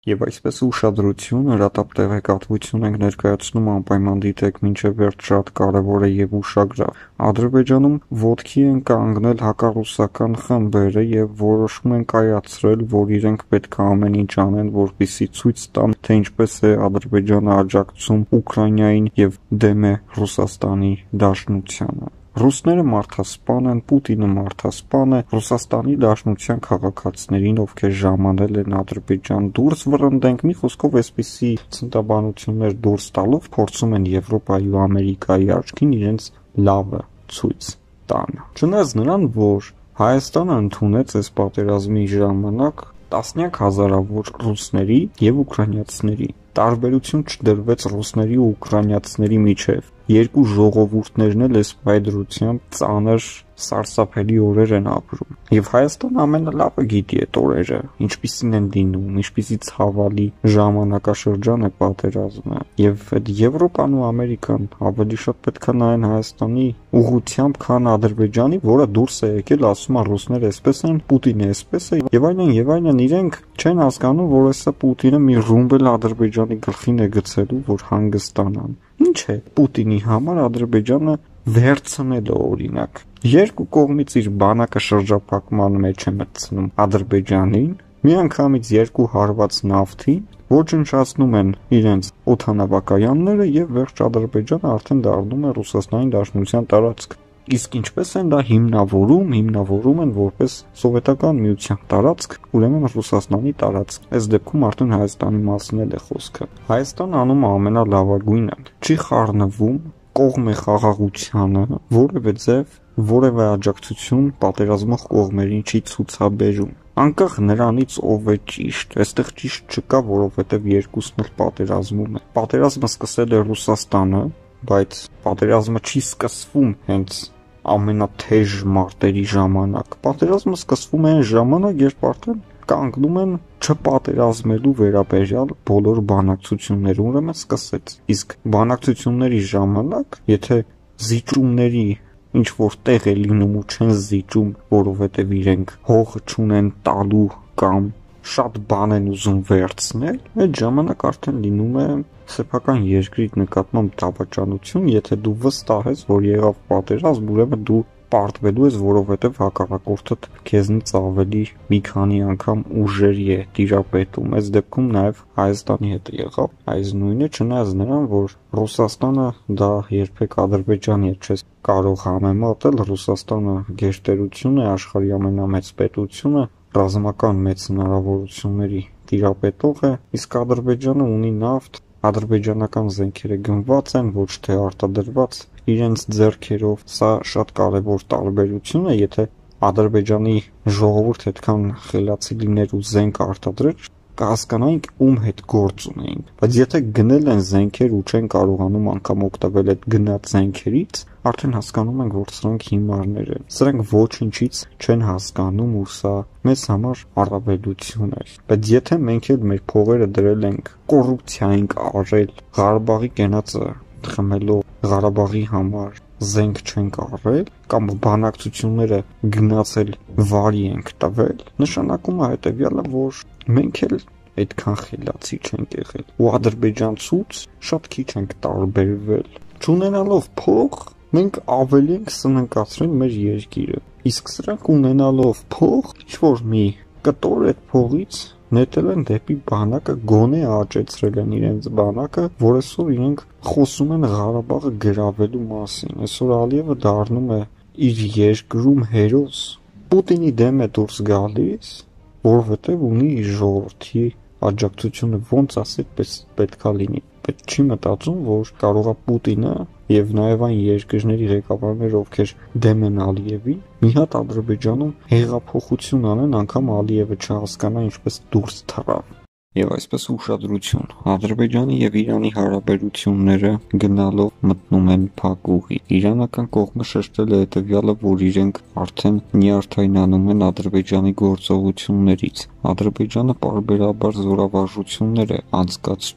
Եվ այսպես ուշադրություն, հրատապ տեղեկատվություն ենք ներկայացնում անպայման դիտեք մինչև վերջ շատ կարևոր է և ուշագրավ։ Ադրբեջանում ոտքի են կանգնել հակառուսական խմբերը և որոշում են կայացրել, որ իրենք պետք է ամեն ինչ անեն, որպեսզի ցույց տան, թե ինչպես է Ադրբեջանը աջակցում Ուկրաինային և դեմ է Ռուսաստանի Դաշնությանը։ Ռուսները մարդասպան են, Պուտինը մարդասպան է, Ռուսաստանի Դաշնության քաղաքացիներին, ովքեր ժամանել են Ադրբեջան, դուրս վռնդենք, մի խոսքով այսպիսի ցնտաբանություններ դուրս տալով փորձում են Եվրոպայի ու Ամերիկայի աչքին իրենց լավը ցույց տան։ Չնայած նրան, որ Հայաստանը ընդունեց այս պատերազմի ժամանակ տասնյակ հազարավոր ռուսների և ուկրաինացիների, տարբերություն չդրվեց ռուսների ու ուկրաինացիների միջև։ Երկու ժողովուրդներն էլ այս պայծրությամբ ծանր սարսափելի օրեր են ապրում։ Եվ Հայաստանը ամենալավը գիտի այդ օրերը, ինչպիսին են լինում, ինչպիսի ցավալի ժամանակաշրջան է պատերազմը։ Եվ այդ Եվրոպան ու Ամերիկան ավելի շատ պետք է նայեն Հայաստանի ուղղությամբ, քան Ադրբեջանի, որը դուրս է եկել, ասում է ռուսները այսպես են, Պուտինը այսպես է, եւ այլն, իրենք չեն հասկանում, որ այսա Պուտինը մի ռումբել Ադրբեջանի գլխին է գցելու, որ հանգստանան։ Ինչ է Պուտինի համար Ադրբեջանը վերցնելը, օրինակ, երկու կողմից իր բանակը շրջափակման մեջ է մտցնում Ադրբեջանին, միանգամից երկու հարված նավթի ոչնչացնում են իրենց օդանավակայանները եւ վերջ Ադրբեջանը արդեն դառնում է Ռուսաստանի Դաշնության տարածք։ Իսկ ինչպես են դա հիմնավորում են որպես սովետական միության տարածք, ուրեմն Ռուսաստանի տարածք։ Այս դեպքում արդեն Հայաստանի մասին է խոսքը։ Հայաստանը անում է ամենալավագույնը, չի խառնվում, կողմ է խաղաղությանը, որևէ ձև, որևէ աջակցություն պատերազմող կողմերին չի ցուցաբերում։ Անկախ նրանից ով է ճիշտ, այստեղ ճիշտ չկա, որովհետև երկուսն էլ պատերազմում են։ Պատերազմը սկսել է Ռուսաստանը, բայց պատերազմը չի սկսվում հենց ամենաթեժ մարտերի ժամանակ։ Պատերազմը սկսվում է այն ժամանակ, երբ արդեն կանգնում են չպատերազմելու վերաբերյալ բոլոր բանակցությունները, ուրեմն սկսեց։ Իսկ բանակցությունների ժամանակ, եթե զիջումների ինչ որ տեղ է լինում ու չեն զիջում, որովհետև իրենք հող չունեն տալու կամ շատ բան են ուզում վերցնել, այդ ժամանակ արդեն լինում է սեփական երկրի նկատմամբ դավաճանություն, եթե դու վստահ ես, որ եղավ պատերազմ, ուրեմն դու պարտվելու ես, որովհետև հակառակորդդ քեզնից ավելի մի քանի անգամ ուժերի է տիրապետում։ Այս դեպքում նաև Հայաստանի հետ եղավ այս նույնը, չնայած նրան, որ Ռուսաստանը դա երբեք Ադրբեջանի հետ չէ կարող համեմատել, Ռուսաստանը գերտերություն է, աշխարհի ամենամեծ պետությունը, ռազմական մեծ հնարավորությունների տիրապետող է, իսկ Ադրբեջանը ունի նավթ, ադրբեջանական զենքերը գնված են, ոչ թե արտադրված իրենց ձեռքերով։ Սա շատ կարևոր տարբերություն է, եթե Ադրբեջանի ժողովուրդը այդքան խելացի լիներ ու զենք արտադրեր, կհասկանայինք ում հետ գործ ունեին, բայց եթե գնել են զենքեր ու չեն կարողանում անգամ օգտվել այդ գնած զենքերից, արդեն հասկանում ենք, որ սրանք հիմարներ են, սրանք ոչինչից չեն հասկանում ու սա մեզ համար առավելություն է։ Բայց եթե մենք էլ մեր փողերը դրել ենք կոռուպցիա ենք արել, Ղարաբաղի կենացը խմելով, Ղարաբաղի համար զենք չենք առել կամ բանակցությունները գնացել վարի ենք տվել, նշանակում է հետևյալը, որ մենք էլ այդքան խելացի չենք եղել ու ադրբեջանցուց շատ քիչ ենք տարբերվել։ Չունենալով փող, մենք ավելի ենք սննկացրել մեր երկիրը, իսկ սրանք ունենալով փող, ինչ-որ մի կտոր այդ փողից նետել են դեպի բանակը, գոնե աճեցրել են իրենց բանակը, որ այսօր իրենք խոսում են Ղարաբաղը գրավելու մասին։ Այսօր Ալիևը դառնում է իր երկրում հերոս, Պուտինի դեմ է դուրս գալիս, որովհետև ունի իր ժողովրդի աջակցությունը, ոնց ասել պետքա լինի։ Պետք չի մտածում, որ կարող է Պուտինը եւ նաեւ այն երկրների ղեկավարները, ովքեր դեմ են Ալիևին, մի հատ Ադրբեջանում հեղափոխություն անեն, անգամ Ալիևը չհասկանա ինչպես դուրս թռավ։ Եվ այսպես ուշադրություն, Ադրբեջանի եւ Իրանի հարաբերությունները գնալով մտնում են փակուղի։ Իրանական կողմը շեշտել է հետեւյալը, որ իրենք արդեն նյարդայնանում են Ադրբեջանի գործողություններից։ Ադրբեջանը պարբերաբար զորավարժություններ է անցկացնում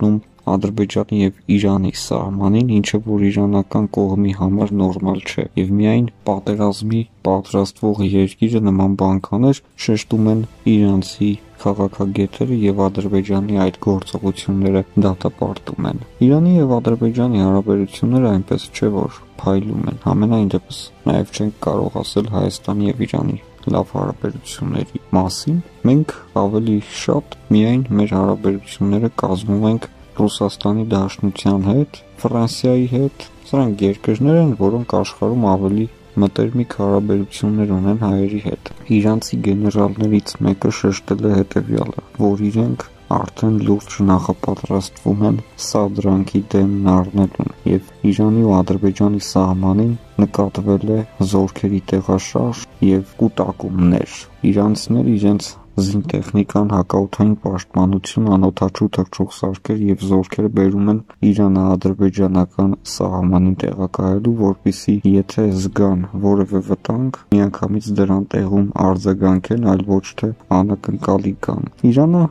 Ադրբեջանի եւ Իրանի սահմանին, ինչը որ իրանական կողմի համար նորմալ չէ, եւ միայն պատերազմի պատրաստվող երկիրը նման բան կաներ, շեշտում են իրանցի քաղաքագետերը եւ Ադրբեջանի այդ գործողությունները դատապարտում են։ Իրանի եւ Ադրբեջանի հարաբերությունները այնպես չէ, որ փայլում են։ Համենայն դեպս նաեւ չենք կարող ասել Հայաստանի եւ Իրանի լավ հարաբերությունների մասին։ Մենք ավելի շատ միայն մեր հարաբերությունները կազմում ենք Ռուսաստանի Դաշնության հետ, Ֆրանսիայի հետ։ Սրանք երկրներ են, որոնք աշխարհում ավելի մտերմիկ հարաբերություններ ունեն հայերի հետ։ Իրանցի գեներալներից մեկը շեշտել է հետևյալը, որ իրենք արդեն լուրջ նախապատրաստվում են սադրանքի դեմն առնելուն եւ Իրանի ու Ադրբեջանի սահմանին նկատվել է զորքերի տեղաշարժ եւ կուտակումներ։ Իրանցիները իրենց զինտեխնիկան, հակաօդային պաշտպանություն, անօդաչու թռչող սարքեր եւ զորքերը բերում են Իրան-ադրբեջանական սահմանին տեղակայելու, որպեսզի եթե զգան որևէ վտանգ, միանգամից դրան տեղում արձագանքեն, այլ ոչ թե անակնկալի կան։ Իրանը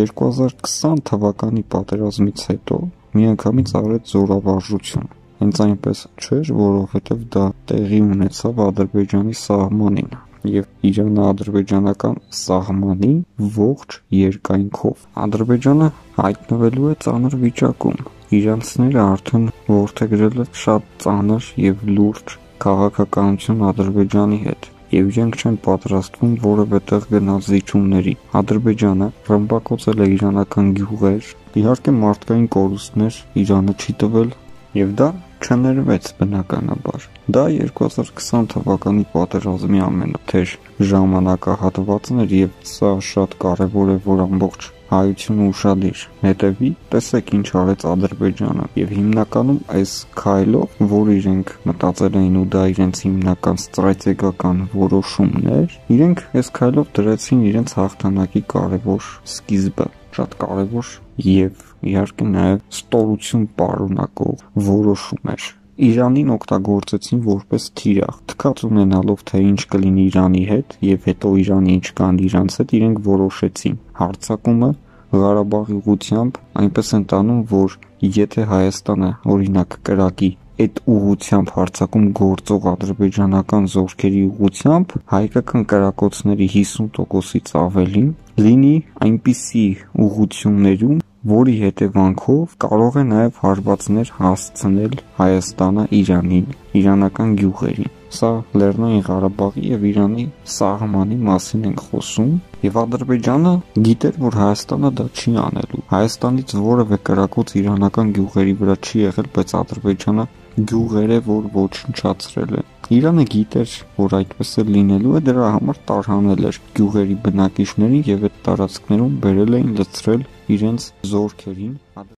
2020 թվականի պատերազմից հետո միանգամից արեց զորավարժություն։ Հենց այնպես չէր, որովհետև դա տեղի ունեցավ Ադրբեջանի սահմանին եւ Իրան-ադրբեջանական սահմանի ողջ երկայնքով։ Ադրբեջանը հայտնվելու է ծանր վիճակում։ Իրանցիները արդեն որդեգրել են շատ ծանր եւ լուրջ քաղաքականություն Ադրբեջանի հետ եւ իրենք չեն պատրաստվում որևէ տեղ գնալ զիջումների։ Ադրբեջանը ռմբակոծել է իրանական գյուղեր, իհարկե մարդկային կորուստներ Իրանը չի տվել եւ դա չներվեց բնականաբար։ Դա 2020 թվականի պատերազմի ամենաթեժ ժամանակահատվածն էր եւ սա շատ կարեւոր է, որ ամբողջ հայությունը ուշադիր հետևի, տեսեք ինչ արեց Ադրբեջանը եւ հիմնականում այս քայլով, որ իրենք մտածել էին ու դա իրենց հիմնական ստրատեգիական որոշումն էր, իրենք այս քայլով դրեցին իրենց հաղթանակի կարևոր սկիզբը, շատ կարևոր եւ իհարկե նաեւ ստորություն պարունակող որոշում էր։ Իրանին օգտագործեցին որպես թիրախ, թքած ունենալով թե ինչ կլինի Իրանի հետ եւ հետո Իրանի ինչ կան իրանց հետ, իրենք որոշեցին հարձակումը Ղարաբաղի ուղությամբ այնպես են տանում, որ եթե Հայաստանը օրինակ կրակի այդ ուղությամբ հարձակում գործող ադրբեջանական զորքերի ուղությամբ, հայկական կրակոցների 50%-ից ավելին լինի այնպիսի ուղություններում, որի հետևանքով կարող է նաև հարվածներ հասցնել Հայաստանը Իրանին, իրանական գյուղերին։ Սա Լեռնային Ղարաբաղի եւ Իրանի սահմանի մասին ենք խոսում, եւ Ադրբեջանը գիտեր, որ Հայաստանը դա չի անելու։ Հայաստանից որևէ կրակոց իրանական գյուղերի վրա չի եղել, բայց Ադրբեջանը գյուղերը որ ոչնչացրել է։ Իրանը գիտեր, որ այդպես է լինելու է, դրա համար տարհանել էր գյուղերի բնակիչներին եւ այդ տարածքներում բերել էին լցրել իրենց զորքերին։